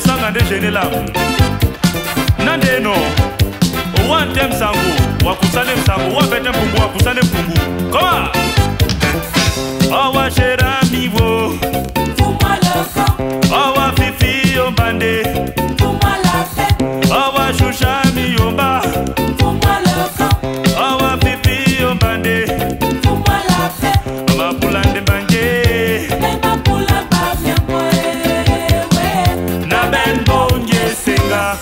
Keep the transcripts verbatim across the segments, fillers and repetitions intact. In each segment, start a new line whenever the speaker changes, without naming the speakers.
sanga de gene la nande no wante msangu wakusane msangu wapete mpungu wakusane mpungu koma awa shera mivo
fuma le camp
awa fifi yombande
fuma la fête
awa shusha miyomba
fuma le camp
awa fifi yombande
fuma la fête
awa pulande banje
ema pula ba miambo ewe
na ben bonje senga.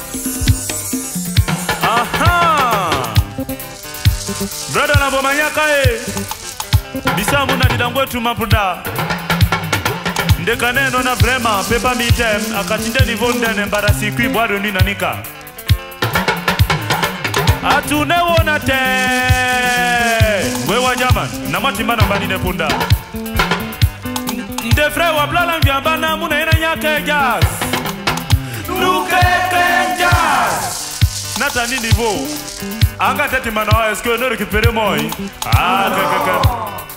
Aha brother na bomanyaka e bisamu na didangwe tu mapuda ndeka neno na vrema pepa mitem akachinde niveau ndene mbarasi kui bwado ni nanika atune wona te wewa jaman na matimana mbani nepunda nde fre wa blala mbiambana muna ina nyake jazz nukeke jazz nata ni niveau anga tete mana wa eske no récupérer moi ah kaka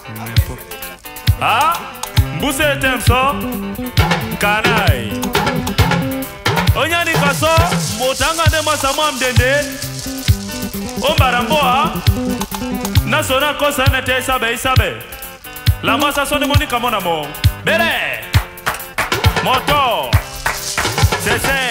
ah mbuse temso kanai onyani kaso motanga de masamo mdende ombaramboa nasona kosa na te sabe sabe la masa sonne monika mon amour bere moto c'est